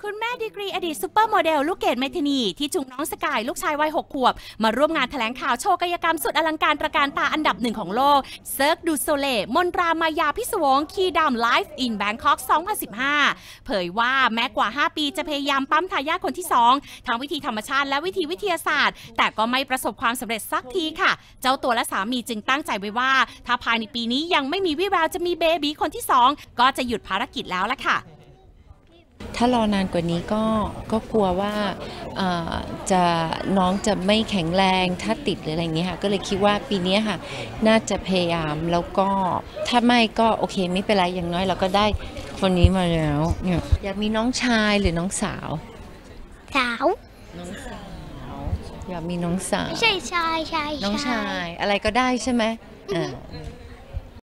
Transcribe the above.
คุณแม่ดีกรีอดีตซูเปอร์โมเดลลูกเกดเมทินีที่จูงน้องสกายลูกชายวัย6 ขวบมาร่วมงานแถลงข่าวโชว์กายกรรมสุดอลังการตระการตาอันดับหนึ่งของโลกเซิร์กดูโซเลมนตรามายาพิศวงคีดำไลฟ์อินแบงคอก2015 เผยว่าแม้กว่า 5 ปีจะพยายามปั๊มทายาทคนที่ 2 ทั้งวิธีธรรมชาติและวิธีวิทยาศาสตร์แต่ก็ไม่ประสบความสำเร็จสักทีค่ะเจ้าตัวและสามีจึงตั้งใจไว้ว่าถ้าภายในปีนี้ยังไม่มีวี่แววจะมีเบบีคนที่ 2ก็จะหยุดภารกิจแล้วล่ะค่ะถ้ารอนานกว่านี้ก็กลัวว่าน้องจะไม่แข็งแรงถ้าติดหรืออะไรเงี้ยค่ะก็เลยคิดว่าปีนี้ค่ะน่าจะพยายามแล้วก็ถ้าไม่ก็โอเคไม่เป็นไรอย่างน้อยเราก็ได้คนนี้มาแล้วเนี่ยอยากมีน้องชายหรือน้องสาวน้องสาวอยากมีน้องสาวไม่ใช่ชายน้องชายอะไรก็ได้ใช่ไหม